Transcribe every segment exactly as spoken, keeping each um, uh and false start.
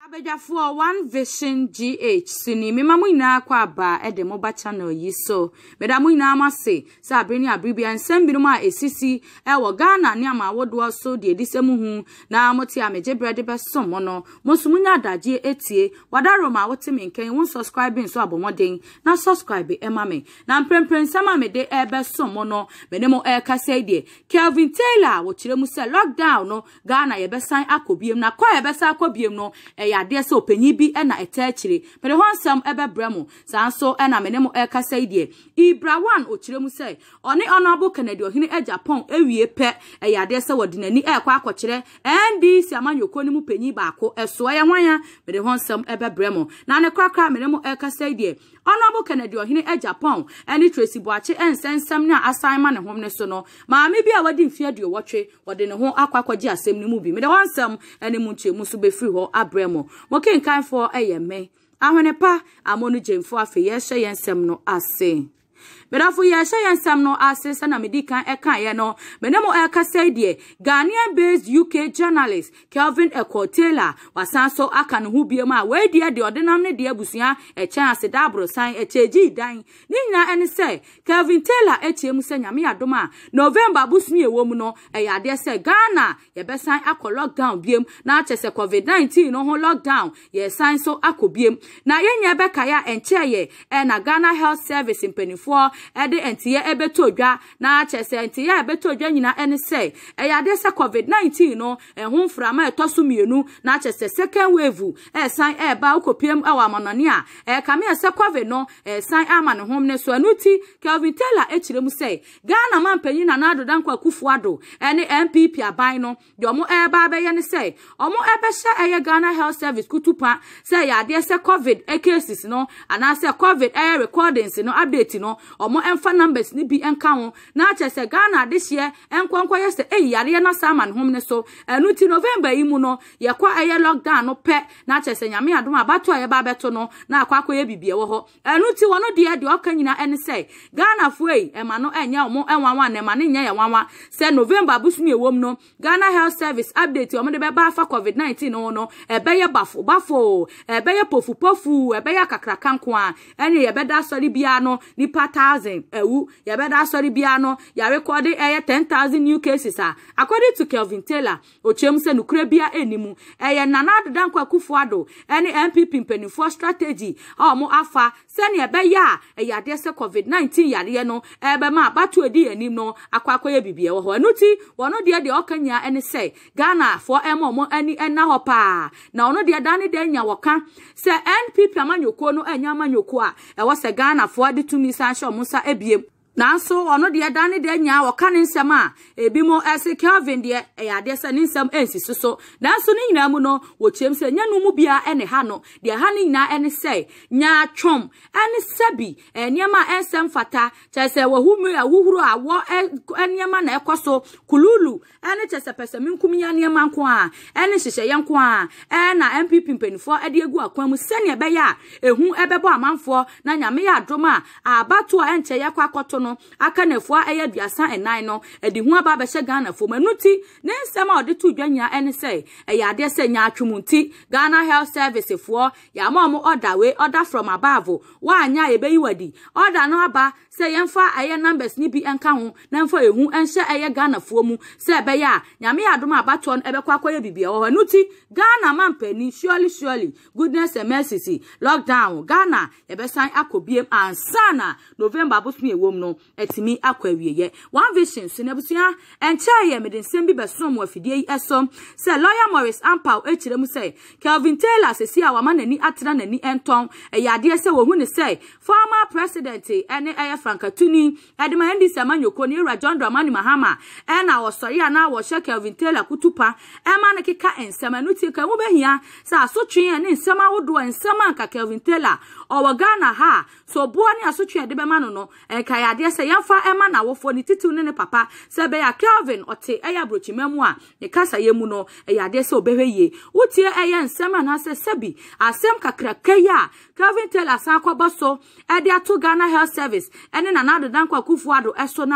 Abejafo One Vision G H sini mema mu nyina kwa ba e de mobile channel yi so meda mu nyina amase se abreni abribia nsem binu ma esisi e wo Ghana ne ama wodo so de edisemu hu na moti ameje brede be so mo no mosumunya adaje etie wadaro ma wote menken won subscribing so abomoden na subscribe e ma me na mprempren sama me de e be so mo no me ne mo e kase de Kelvin Taylor wo kire mu se lockdown no Ghana ye be san akobiem na kwa ye be san akobiem no e ade se opanyi bi e na etachire pero honsam ebe bremo sanso e na menemo e kasa idie Ibra one okire mu se oni honorable Kennedy ohini e Japan ewie pe e ade se wodinani e kwa akokire N D C amanyoko ni mu panyi baako eso ye hwan mere honsam ebe bremo na ne krakra menemo e kasa idie honorable Kennedy ohini e Japan eni Tracy Boache ensensem na assignment ne hom ne so no maami bi a wadi mfia dio wotwe wode ne ho akwakoje asem ni mu bi mere honsam eni mu nche mu so be free ho abremo Mokin kan for ayeme ahwenepa amonu jemfo afe ye hye yensem no ase Bedafo ye hye yensem no ase sana medikan e kan ye no menemo e kasa die Ghanaian based U K journalist Kelvin Taylor wasanso aka ne hu biem a we die de odenam ne de abusua e chan ase dabro san e cheji dan ni nyina ene se Kelvin Taylor etiemu se nyame adom a November busumi ewom no e yade se Ghana ye besan akọ lockdown biem na achese COVID nineteen no ho lockdown ye san so akobiem na yenye beka ya enche ye e na Ghana Health Service impenifo ede entie ebeto dwa na achese entie ebeto dwa nyina ene se e yade se COVID nineteen no e ho mframa etoso mienu na achese second wave e san e ba okopiem awa manone a e kame se COVID no e san ama ne hom ne so anuti Kelvin Taylor echire mu se Ghana mampanyi na nado dankwa kufuado ene M P P aban no de omo e ba be ye ne se omo e be hye eye Ghana Health Service kutupa se yade se COVID e cases no ana se COVID e recordings no update no omo emfa numbers ni bi enka ho na achese Ghana de hye enkwankwa ye se e yare na sama ne hom ne so anuti November yi mu no ye kwa eye lockdown no pe na achese nyame adom abato aye ba beto no na akwa akwa ye bibie wo ho anuti wono de de oka nyina ene se Ghana fuei e ma no enya omo enwanwa ne ma ne nya ye wanwa se November busumi ewom no Ghana Health Service update omo de be ba fa COVID nineteen no no e be ye bafo bafo e be ye pofu pofu e be ye kakraka nko a ene ye be da sori bia no nipa thousand ewu ye be da sori bia no ya record e ten thousand new cases a according to Kelvin Taylor ochem se nukure bia enimu e ye nanado dankwa kufuado ene M P P mpenifo strategy omo afa se ne be ya e yade se COVID nineteen yade no e be ma batu edi enim no akwakoye bibie wo ho anuti wono de de okanya ene se Ghana for emo ani ena ho pa na ono de dane de nya woka se N P P amanyoko no enya amanyoko a e wo se Ghana for de tumi san sho musa ebiem Nanso ono de dane de nya woka ne nsem a ebi mo ese Kelvin de e yade se ne nsem ensisi so nanso ne nyina mu no wo chem se nya no mu bia ene ha no de ha ne nyina ene se nya twom ene sebi eniema ensem fata chese wo hu me awuhuru awo eniema na ekoso kululu ene chese pese minkum nya niema nko a ene hihye ye nko a e na M P P mpenifo ade egu akwan mu se ne be ya ehu ebebo amanfo na nyame ya adoma abato a enche ye kwakoto no aka nefua eye duasa enan no edi hu aba be hye Ghana fo manuti ne nsema ode tu dwanya ene se eye ade se nya atwumunti Ghana Health Service fo ya ma mo order we order from above wa anya ebeyi wadi order no aba se yemfa eye numbers ni bi enka ho na mfa ehu enhye eye Ghana fo mu se be ya nyame adom abato no ebe kwakoye bibie wo manuti Ghana mampani surely surely goodness and mercy lockdown Ghana ebe san akobiem ansana November busumi ewom no etimi akwawieye One Vision sinabusua encha ye medensem bi besom wafidie yi esom se lawyer Morris Ampao echire mu se Kelvin Taylor sesi a wama nani atena nani enton eyade se wo hu ne se former president ene eye Frankatuni edema ndi se manyoko ne Ra John Dramani Mahama ena wo sori ana wo hye Kelvin Taylor kutupa ema ne keka ensem anuti ka wo behia sa asotwe ne ensem awodo ensem anka Kelvin Taylor owo Ghana ha so bo ne asotwe de be ma no no enka yade se yamfa ema na wofo ni titu ne ne papa se be ya Kelvin ote eya brochimemu a ne kasa yemu no eyade se obehwe wutie eye nsema na se sebi asem kakraka ya Kelvin Taylor san kwaboso ede ato Ghana Health Service ene na nado dankwa kufuado eso na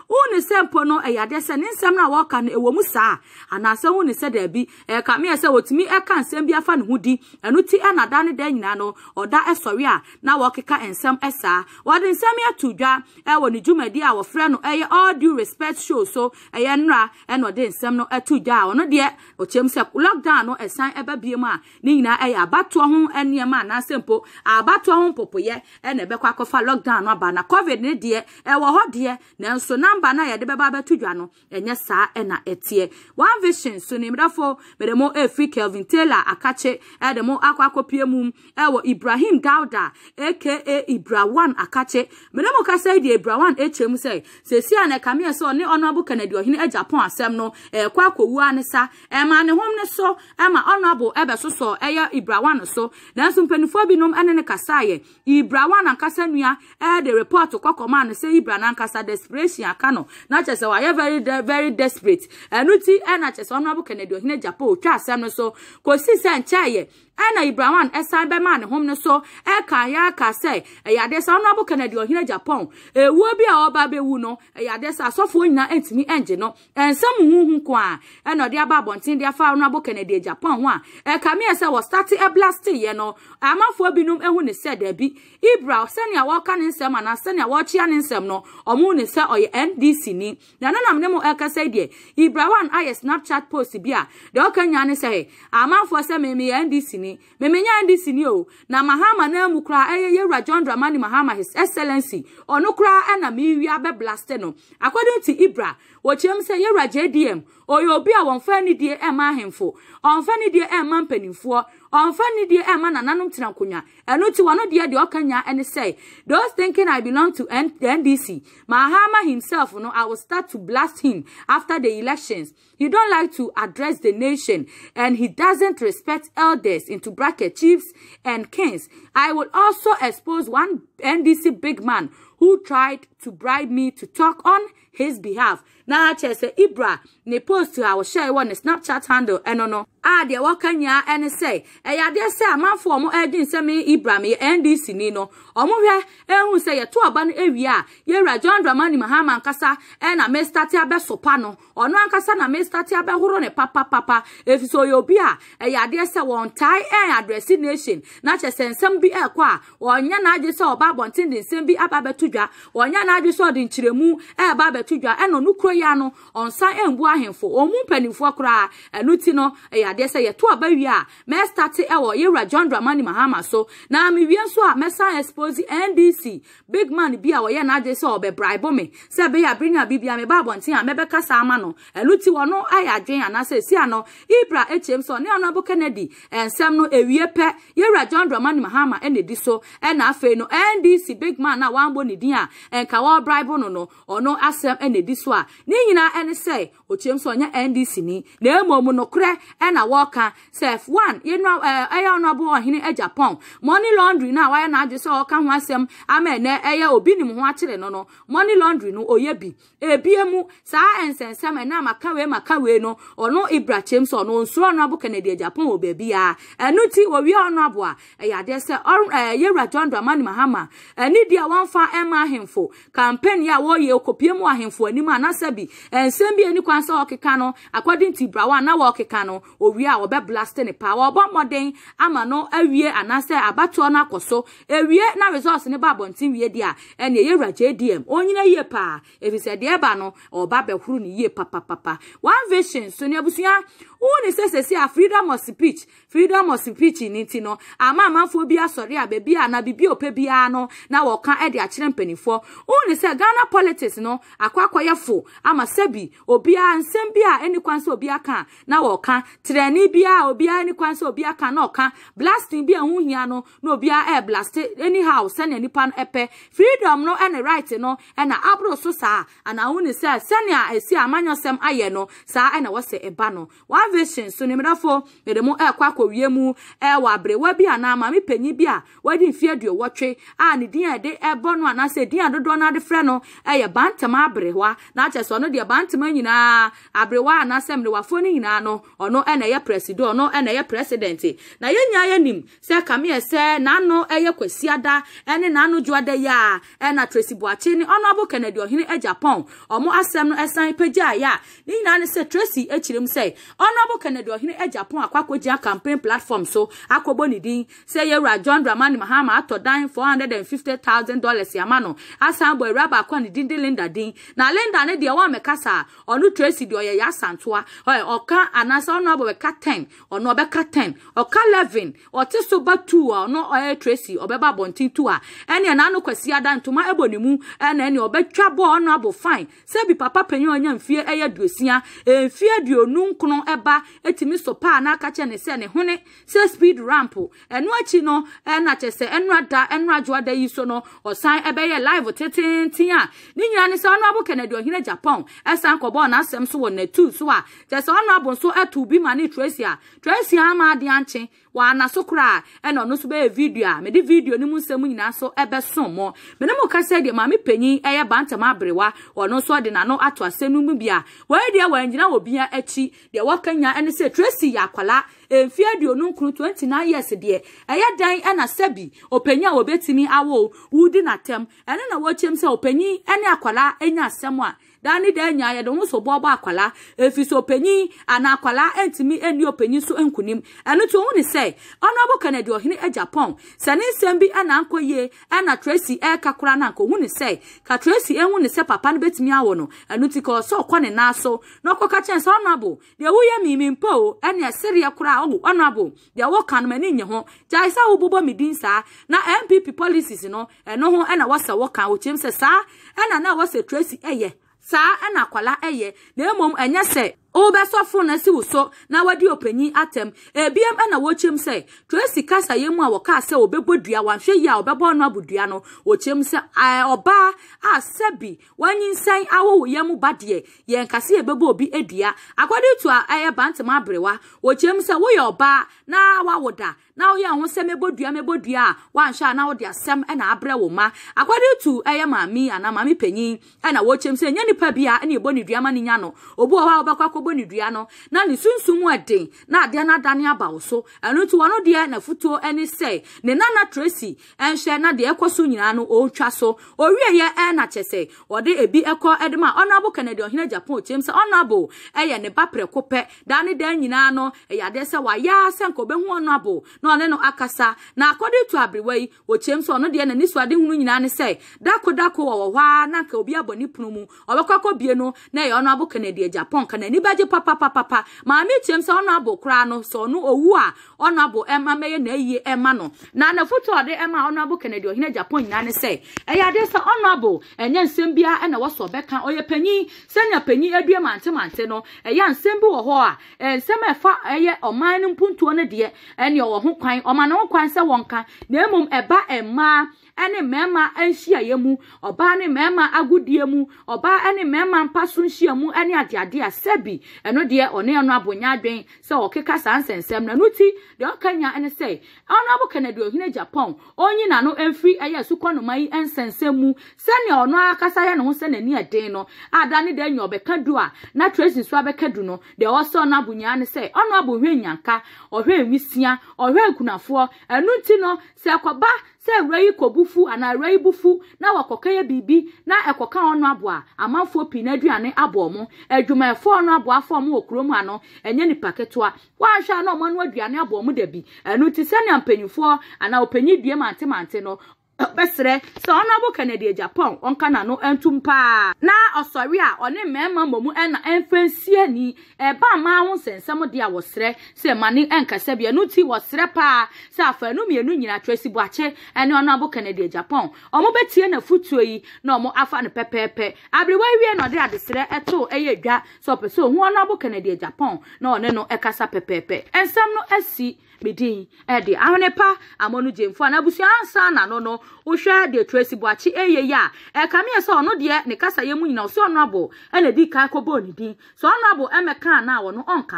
Uni sempo no e yade se ne nsem na wo ka no ewo mu saa anase uni se da bi e ka me se wotimi e ka nsem bi afa ne hudi enu ti e na da ne da nyina no oda esori a na wo keka ensem esa wode nsem ya tudwa e wo ne dwumadi a wo frɛ no e all due respect show so e ye nra e no de nsem no etudwa ono de o chem se lockdown no esan eba biem a ne nyina e ya abato ho eniema na sempo abato ho popoye e na ebekwa kofa lockdown no aba na covid ne de e wo ho de na nso number na ye de beba betudwa no enye saa e na etie one vision so ne mrafo medemo e free Kelvin Taylor akache e de mo akwa akopiemum e wo Ibrahim Dauda aka Ibra one akache medemo ka say de Ibra one echem say se si ana kame so ne honorable Kennedy Ohene e Japan asem no e kwa akowu anesa e ma ne hom ne so e ma honorable ebe so so e ya Ibra one so na so mpanifo binom ene ne kasaye Ibra one ankasa nua e de report kokoma ne say Ibra na ankasa desperation aka no na chese wa ye very very desperate enuti e na chese honorable Kennedy Ohene Japan otwa asem no so kosi se nchaye ana Ibra one esan be ma ne hom no so e kan ya ka say e ya de sa honorable Kennedy Ohene Japan e wo bi a oba be wu no e ya de sa asofo nyina entimi enje no ensam huhu ko a e no de aba abontin de afa honorable Kennedy Japan ho a e ka me say was start e blast ye no amafo binum ehu ne se da bi Ibra senia wo ka ne nsem ana senia wo chia ne nsem no omu ne se oye N D C ni na na nam ne mo e ka say de Ibra one aye Snapchat post bi a de o ka nya ne say amafo se me me N D C ni me menya N D C ni o na Mahama na mu kra eye Yewura John Dramani Mahama His Excellency onu kra e na me wi abe blast no according to Ibra wo chem say Yewura J D M oyo obi a won fa ni die e ma ahemfo on fa ni die e ma mpanimfo on fa ni die e ma nananom tena konya enu ti wono die de okanya ene say those thinking I belong to N D C Mahama himself no I will start to blast him after the elections. He don't like to address the nation and he doesn't respect elders into bracket chiefs and kings. I will also expose one N D C big man who tried to bribe me to talk on his behalf. Na chese Ibra ne post to our share one Snapchat handle eno no ah de wakanya ene say e ya de say amanfo omo edin say me Ibra me N D C ni no omo hwe ehun say ye to aba no ewie a Yewura John Dramani Mahama ankasa e na me start abesopa no ono ankasa na me start abehoro ne papa papa efiso ye obi a e ya de say won tie e address nation na chese nsem bi e kwa onya na age say oba bontin de nsem bi aba betudwa onya na age say odin chiremu e ba betudwa e no nukro ya no onsan embu ahemfo omu mpanimfo kra enuti no e ya de say ye to aba wi a me start e wo Yewura John Dramani Mahama so na me wi so a me san expose N D C big man bi a wo ye na age say obe bribe me say be ya bring a bibia me ba bontin a me be kasa ama no enuti wo no aya dwen ana say si ano Ibra echem so ne honorable Kennedy ensem no ewie pe Yewura John Dramani Mahama ene di so e na afa no N D C big man na wambo ne din a enka wo bribe no no ono asem ene di so a ni nyina ene say ochem so nya N D C ni na emom no kre e na woka self one you know eh ya honorable Ohene e Japan money laundry na wa na age so oka ho asem ama ne e ya obi nim ho akire no no money laundry no oye bi ebiemu saa ensensem e na maka we maka we no ono Ibra chem so no nsuro honorable Kennedy Japan obe bia enuti wo wi honorable a e ya de se Yewura John Dramani Mahama eni dia wanfa ema ahemfo campaign ya wo ye okopiemu ahemfo anim anasabi ensem bi eni kwan so okeka no according to Ibra one na wo okeka no owi a obe blast ne pa wo bo modern ama no awie anase abato na akoso ewie na resource ne ba bontin wie dia ene Yewura J D M onyina yie pa efise de eba no oba behuru ne yie papa papa one vision so ne abusua uni sesesi a freedom of speech freedom of speech ni ti no ama amanfo bi asori a bebi a na bibi ope bia no na wo kan e de akire mpanifo uni se Ghana politics no akwakoyefo ama sebi obi a nsem bi a eni kwan so obi aka na wo kan treni bi a obi a eni kwan so obi aka na oka blasting bi a hu hia no na obi a e blast anyhow send nipa no epe freedom no and right no and abro so sa ana uni se senia esi amanyosem aye no sa e na wo se eba no one vision so nimrafo ede mo e kwa akowie mu e wa brewa bi ana ma me panyi bi a wadi mfie aduo wotwe a ne din ade ebo no ana se din adodo na de frɛ no e ye bantama abrewa na ache so no de bantama nyina nyina abrewa na semre wafo ni nyina no ono ena ye president ono ena ye president na yenya yanim se kame se nano eye kwasiada ene nano juada ya ena Tracy Boache ni Honorable Kennedy Ohene e Japan omo asem no esan pagya ya ni nyina ne se Tracy echirem se Honorable Kennedy Ohene e Japan akwakogia campaign platform so akobo ni din se yewura John Dramani Mahama atodan four hundred fifty thousand dollars yamano asan boy raba akwa ni din de Linda din na Linda ne de wa mekasa onu Tracy de oye ya santoa oka anasa Honorable ka ten ono beka ten oka eleven otiso ba two ono oye Tracy obeba bontin two a ene na no kwasi ada ntoma ebonimu ene ene obetwa bo Honorable fine se bi papa panyin onya mfie eye duosia emfie duonu nkono eba etimi sopa na aka che ne se ne hone se speed ramp enu achi no na chese enu ada enu ajoada yi so no osan ebe ye live tetentin a ni nyina ne se Honorable Kennedy Ohene Japan esan kobo na asem so won na two so a chese Honorable so etu bi mani Tracy a Tracy ama ade anche wa na sokra e no no so be video a me di video ni mu nsem nyina so ebe son mo me ne mo ka se de mami panyin eye bantam abrewa ono so de na no ato asenu mu bia we de wa ngina obia achi de wakanya ene se Tracy yakwala emfie de onu nkru twenty-nine years de eye dan e na sabi opanya obetimi awo wudi na tem ene na wo chem se opanyin ene akwala enya asem a dani de nya ye de ho so bobo akwala efiso opanyin ana akwala entimi eni opanyin so enkunim eno to hu ni say Honorable Kennedy Ohene e Japan sani sembi ana ankoye ana Tracy e kakura na anko hu ni say ka Tracy e hu ni say papa no betimi awo no eno ti ko so kwa ne na so no koka chen so Honorable de wo ye mimi mpo ene aseri akura ogu Honorable de wo kan mani nye ho jai sa wo bobo midin sa na M P P policies no eno ho ena wasa wo kan wo chem se sa ena na wasa Tracy eye sa ana kwala eye na emom enya se o be sofo na si wuso na wadi opanyin atem ebiem na wo chem se Tracy kasa yemu a wo ka se obebodua wanhwe ya obebo no abodua no wo chem se oba a sebi wanyinsan awo yemu bade ye nkase ebebo obi edua akwade tu a eye bantam abrewa wo chem se wo ye oba na wawoda na wo ye ho se mebodua mebodua wanhwe na wo de asem na abre wo ma akwade tu eye mami ana mami panyin na wo chem se nya nipa bia na ebo ni dua ma ni nya no obu o wa obakwa boni dua no na ni sunsumu eden na ade na dane abawo so enu tu wono de na futuo eni sei ne nana Tracy enhwe na de ekoso nyina no o twa so owie ye e na chese ode ebi eko edema Honorable Kennedy Ohene Japan chem se Honorable eye ne bapre kope dane dan nyina no e yade se wa ya se nko be hu Honorable na one no akasa na according to abrewai wo chem se ono de na nisu ade hunu nyina ne sei dako dako wo hwa na nka obi aboni punu mu obekwa bie no na ye Honorable Kennedy Japan kana ni baje papa papa papa maami chem se Honorable kra no so no owu a Honorable ema meye na yiye ema no na na foto ade ema Honorable Kennedy Ohene Japan nyina ne sei e yade se Honorable enye nsem bia e na wo so beka oye panyin senya panyin adue mante mante no e ya nsem bi wo ho a nsem efa eye oman no mpuntuo ne de e ne wo ho kwan oman no kwan se wonka na emom eba ema ene mema anhia yemu oba ne mema agudie mu oba ene mema mpaso nhia mu ene adeade asabi eno de one eno abonya adwen se okeka sansensem na nuti de okanya ene se Honorable Kennedy Ohene Japan onyi na no emfri eye sukwono mai ensensem mu se ne ono akasa ye ne ho se nani eden no adane de nya obeka du a na Tracy so abeka du no de oso na abonya ne se ono abo hwenyanka ohwe nwisia ohwe nkunafo enuti no se akoba se rei kobufu ana rei bufu na wakoka ye bibi na ekoka ono abo a amanfo pi na aduane abo mo adwumafo ono abo afo mo okrom ano enye ni paketoa wa hwa na omo no aduane abo mo dabi enu ti se ne ampanyufo ana opanyi due mante mante no besre so Honorable Kennedy Japan onka na no entumpa na osori a one mema momu na enfensie ni e ba ma ho sensem de a wosre se mani enkasa bia no ti wosre pa se afanu mienu nyina Tracy Boache ene Honorable Kennedy Japan omo betie na futuo yi na omo afa ne pepepe abrewa wie no de adesre eto eye dwa so peso hu Honorable Kennedy Japan na one no ekasa pepepe ensam no asi medin e de ahonepa amonu jemfo na busu ansa na no no uhwa de Tracy Boache eye ya e kame so ono de ne kasa yemu nyina so ono abo ene di kai kobo ni din so ono abo emeka na wo no onka no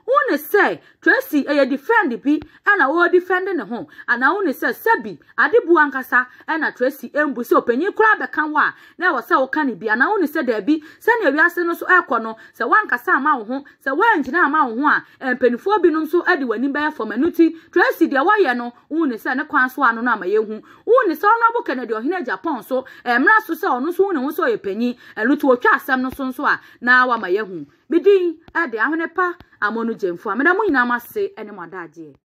One say Tracy a defend bi ana wo defend ne ho ana one say sabi adebu ankasa ana Tracy embu se opanyin kura beka wa na wo say wo ka ne bi ana one say da bi se na wiase no so ekọ no se wankasa ama wo ho se wangyina ama wo ho a empanifo bi no so ade wani ba for manuti Tracy de wo ye no one say ne kwan so ano no ama ye hu one say ono abuka na de ohina Japan so emra so say ono so one ho so yepanyin elutu otwa asem no so so a na wa ma ye hu bidi ade ahwene pa amonu jemfo ameda mo nyina mase ene mo adaje